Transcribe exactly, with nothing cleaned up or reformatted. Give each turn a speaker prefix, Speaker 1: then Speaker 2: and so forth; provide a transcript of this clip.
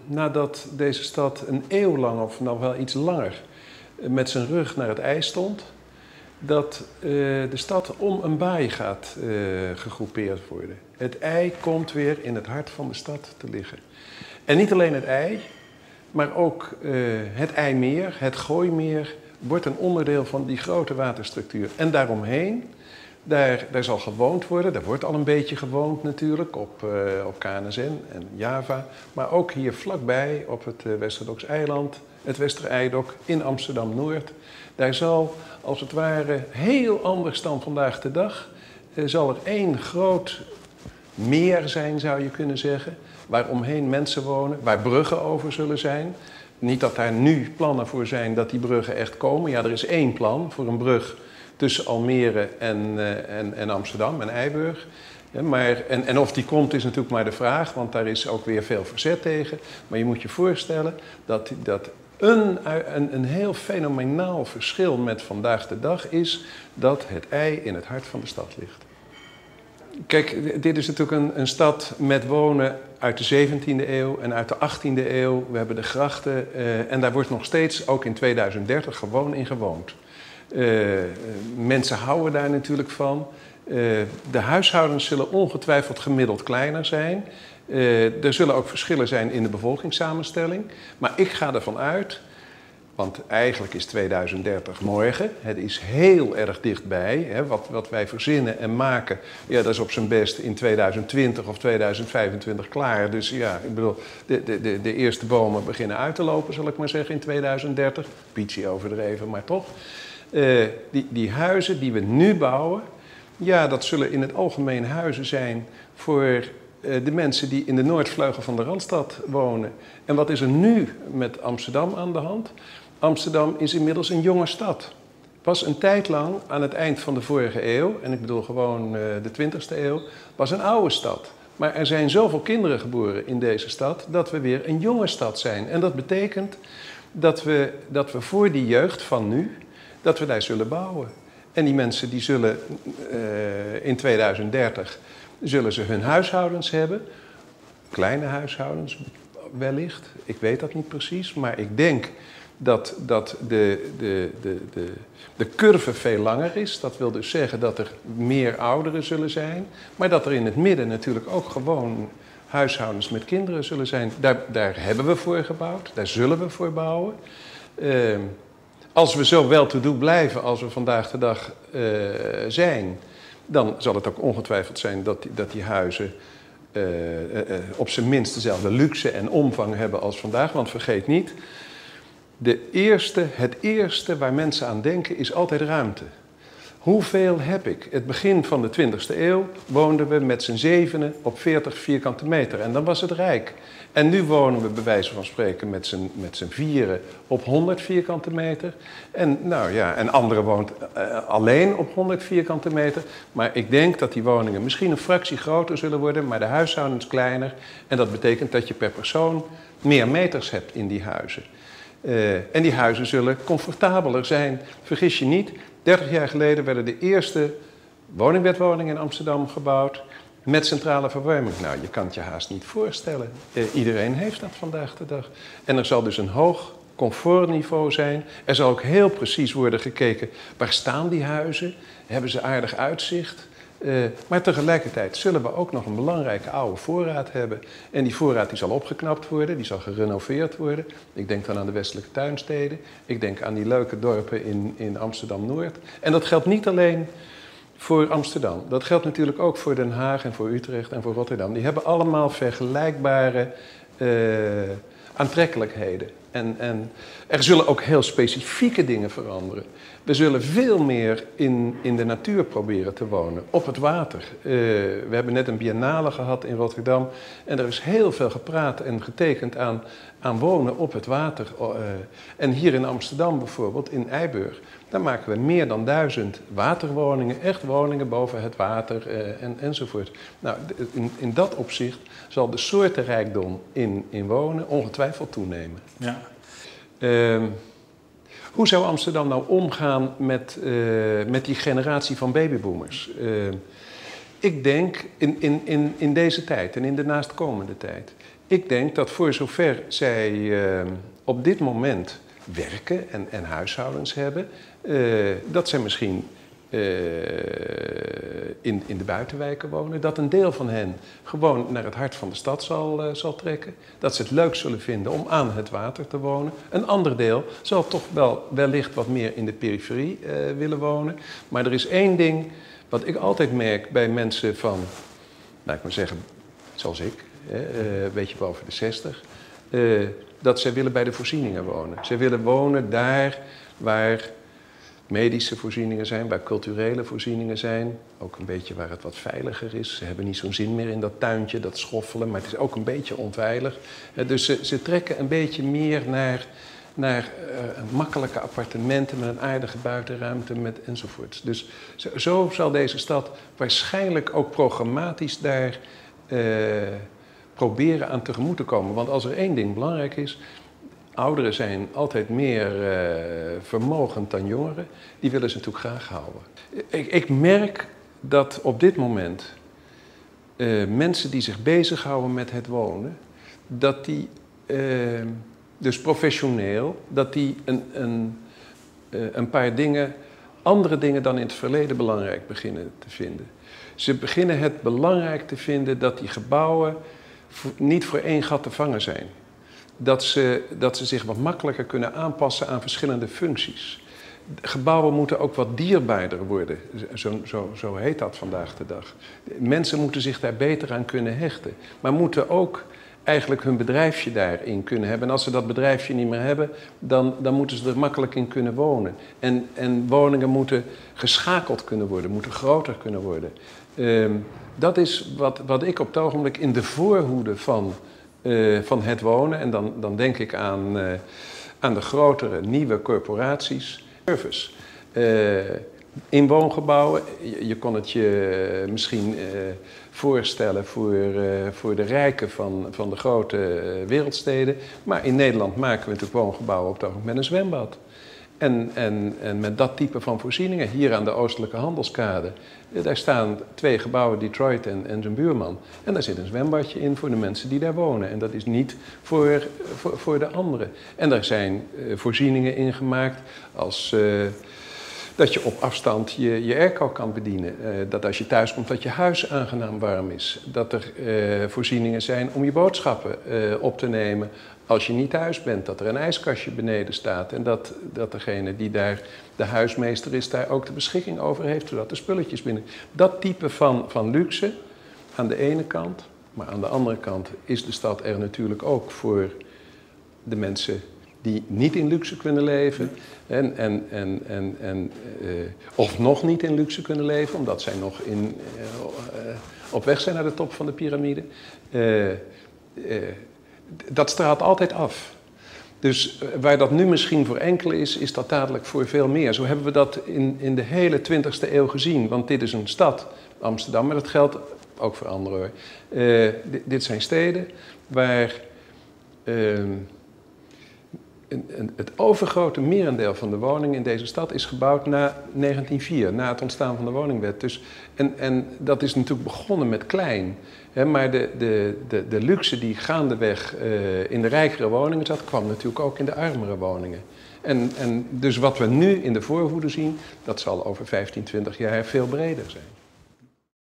Speaker 1: nadat deze stad een eeuw lang, of nog wel iets langer, met zijn rug naar het ij stond, dat uh, de stad om een baai gaat uh, gegroepeerd worden. Het ij komt weer in het hart van de stad te liggen. En niet alleen het ij, maar ook uh, het IJmeer, het Gooimeer, wordt een onderdeel van die grote waterstructuur. En daaromheen, daar, daar zal gewoond worden. Daar wordt al een beetje gewoond natuurlijk, op, uh, op K N S N en Java. Maar ook hier vlakbij, op het uh, Westerdoks-eiland, het Westereidok in Amsterdam-Noord. Daar zal, als het ware, heel anders dan vandaag de dag, uh, zal er één groot meer zijn, zou je kunnen zeggen, waar omheen mensen wonen, waar bruggen over zullen zijn. Niet dat daar nu plannen voor zijn dat die bruggen echt komen. Ja, er is één plan voor een brug tussen Almere en, uh, en, en Amsterdam en Eiburg. Ja, maar, en, en of die komt is natuurlijk maar de vraag, want daar is ook weer veel verzet tegen. Maar je moet je voorstellen dat, dat een, een, een heel fenomenaal verschil met vandaag de dag is dat het ij in het hart van de stad ligt. Kijk, dit is natuurlijk een, een stad met wonen uit de zeventiende eeuw en uit de achttiende eeuw. We hebben de grachten uh, en daar wordt nog steeds, ook in tweeduizend dertig, gewoon in gewoond. Uh, mensen houden daar natuurlijk van. Uh, de huishoudens zullen ongetwijfeld gemiddeld kleiner zijn. Uh, er zullen ook verschillen zijn in de bevolkingssamenstelling. Maar ik ga ervan uit, want eigenlijk is tweeduizend dertig morgen. Het is heel erg dichtbij. Hè. Wat, wat wij verzinnen en maken, ja, dat is op zijn best in tweeduizend twintig of tweeduizend vijfentwintig klaar. Dus ja, ik bedoel, de, de, de, de eerste bomen beginnen uit te lopen, zal ik maar zeggen, in tweeduizend dertig. Pietje overdreven, maar toch. Uh, die, die huizen die we nu bouwen, ja, dat zullen in het algemeen huizen zijn voor uh, de mensen die in de noordvleugel van de Randstad wonen. En wat is er nu met Amsterdam aan de hand? Amsterdam is inmiddels een jonge stad. Was een tijd lang, aan het eind van de vorige eeuw, en ik bedoel gewoon uh, de twintigste eeuw, was een oude stad. Maar er zijn zoveel kinderen geboren in deze stad, dat we weer een jonge stad zijn. En dat betekent dat we, dat we voor die jeugd van nu, dat we daar zullen bouwen. En die mensen die zullen uh, in tweeduizend dertig, zullen ze hun huishoudens hebben. Kleine huishoudens wellicht, ik weet dat niet precies, maar ik denk dat, dat de, de, de, de, de curve veel langer is. Dat wil dus zeggen dat er meer ouderen zullen zijn, maar dat er in het midden natuurlijk ook gewoon huishoudens met kinderen zullen zijn. Daar, daar hebben we voor gebouwd, daar zullen we voor bouwen. Uh, als we zo wel te doen blijven als we vandaag de dag uh, zijn, dan zal het ook ongetwijfeld zijn dat die, dat die huizen uh, uh, uh, op zijn minst dezelfde luxe en omvang hebben als vandaag. Want vergeet niet, de eerste, het eerste waar mensen aan denken is altijd ruimte. Hoeveel heb ik? Het begin van de twintigste eeuw woonden we met z'n zevenen op veertig vierkante meter. En dan was het rijk. En nu wonen we bij wijze van spreken met z'n, met z'n vieren op honderd vierkante meter. En, nou ja, en anderen woont uh, alleen op honderd vierkante meter. Maar ik denk dat die woningen misschien een fractie groter zullen worden, maar de huishoudens kleiner. En dat betekent dat je per persoon meer meters hebt in die huizen. Uh, en die huizen zullen comfortabeler zijn. Vergis je niet, dertig jaar geleden werden de eerste woningwetwoningen in Amsterdam gebouwd met centrale verwarming. Nou, je kan het je haast niet voorstellen. Uh, iedereen heeft dat vandaag de dag. En er zal dus een hoog comfortniveau zijn. Er zal ook heel precies worden gekeken, waar staan die huizen? Hebben ze aardig uitzicht? Uh, maar tegelijkertijd zullen we ook nog een belangrijke oude voorraad hebben. En die voorraad die zal opgeknapt worden, die zal gerenoveerd worden. Ik denk dan aan de westelijke tuinsteden. Ik denk aan die leuke dorpen in, in Amsterdam-Noord. En dat geldt niet alleen voor Amsterdam. Dat geldt natuurlijk ook voor Den Haag en voor Utrecht en voor Rotterdam. Die hebben allemaal vergelijkbare uh, aantrekkelijkheden. En, en er zullen ook heel specifieke dingen veranderen. We zullen veel meer in, in de natuur proberen te wonen, op het water. Uh, we hebben net een biennale gehad in Rotterdam en er is heel veel gepraat en getekend aan, aan wonen op het water. Uh, en hier in Amsterdam bijvoorbeeld, in Eiburg, daar maken we meer dan duizend waterwoningen, echt woningen boven het water uh, en, enzovoort. Nou, in, in dat opzicht zal de soortenrijkdom in, in wonen ongetwijfeld toenemen.
Speaker 2: Ja.
Speaker 1: Uh, Hoe zou Amsterdam nou omgaan met, uh, met die generatie van babyboomers? Uh, Ik denk in, in, in, in deze tijd en in de naastkomende tijd. Ik denk dat voor zover zij uh, op dit moment werken en, en huishoudens hebben, uh, dat zij misschien uh, in, in de buitenwijken wonen. Dat een deel van hen gewoon naar het hart van de stad zal, uh, zal trekken. Dat ze het leuk zullen vinden om aan het water te wonen. Een ander deel zal toch wel wellicht wat meer in de periferie uh, willen wonen. Maar er is één ding wat ik altijd merk bij mensen van, nou ik maar zeggen, zoals ik, hè, een beetje boven de zestig, uh, dat zij willen bij de voorzieningen wonen. Zij willen wonen daar waar medische voorzieningen zijn, waar culturele voorzieningen zijn. Ook een beetje waar het wat veiliger is. Ze hebben niet zo'n zin meer in dat tuintje, dat schoffelen, maar het is ook een beetje onveilig. Uh, dus ze, ze trekken een beetje meer naar, naar uh, makkelijke appartementen met een aardige buitenruimte met enzovoorts. Dus zo, zo zal deze stad waarschijnlijk ook programmatisch daar uh, proberen aan tegemoet te komen. Want als er één ding belangrijk is, ouderen zijn altijd meer uh, vermogend dan jongeren, die willen ze natuurlijk graag houden. Ik, ik merk dat op dit moment uh, mensen die zich bezighouden met het wonen, dat die, uh, dus professioneel, dat die een, een, uh, een paar dingen, andere dingen dan in het verleden belangrijk beginnen te vinden. Ze beginnen het belangrijk te vinden dat die gebouwen niet voor één gat te vangen zijn. Dat ze, dat ze zich wat makkelijker kunnen aanpassen aan verschillende functies. Gebouwen moeten ook wat dierbaarder worden, zo, zo, zo heet dat vandaag de dag. Mensen moeten zich daar beter aan kunnen hechten, maar moeten ook eigenlijk hun bedrijfje daarin kunnen hebben. En als ze dat bedrijfje niet meer hebben, dan, dan moeten ze er makkelijk in kunnen wonen. En, en woningen moeten geschakeld kunnen worden, moeten groter kunnen worden. Uh, dat is wat, wat ik op het ogenblik in de voorhoede van, uh, van het wonen, en dan, dan denk ik aan, uh, aan de grotere nieuwe corporaties, service. Uh, in woongebouwen, je, je kon het je misschien uh, voorstellen voor, uh, voor de rijken van, van de grote uh, wereldsteden. Maar in Nederland maken we natuurlijk woongebouwen op het ogenblik met een zwembad. En, en, en met dat type van voorzieningen, hier aan de Oostelijke Handelskade, daar staan twee gebouwen, Detroit en, en zijn buurman. En daar zit een zwembadje in voor de mensen die daar wonen. En dat is niet voor, voor, voor de anderen. En daar zijn uh, voorzieningen in gemaakt als uh, dat je op afstand je, je airco kan bedienen. Uh, dat als je thuis komt, dat je huis aangenaam warm is. Dat er uh, voorzieningen zijn om je boodschappen uh, op te nemen als je niet thuis bent. Dat er een ijskastje beneden staat. En dat, dat degene die daar de huismeester is, daar ook de beschikking over heeft, zodat de spulletjes binnen. Dat type van, van luxe aan de ene kant. Maar aan de andere kant is de stad er natuurlijk ook voor de mensen die niet in luxe kunnen leven. En, en, en, en, en, uh, of nog niet in luxe kunnen leven, omdat zij nog in, uh, uh, op weg zijn naar de top van de piramide. Uh, uh, dat straalt altijd af. Dus waar dat nu misschien voor enkele is, is dat dadelijk voor veel meer. Zo hebben we dat in, in de hele twintigste eeuw gezien. Want dit is een stad, Amsterdam, maar dat geldt ook voor anderen hoor. Uh, dit, dit zijn steden waar uh, het overgrote merendeel van de woningen in deze stad is gebouwd na negentien nul vier, na het ontstaan van de woningwet. Dus, en, en dat is natuurlijk begonnen met klein. Hè, maar de, de, de, de luxe die gaandeweg uh, in de rijkere woningen zat, kwam natuurlijk ook in de armere woningen. En, en dus wat we nu in de voorhoede zien, dat zal over vijftien, twintig jaar veel breder zijn.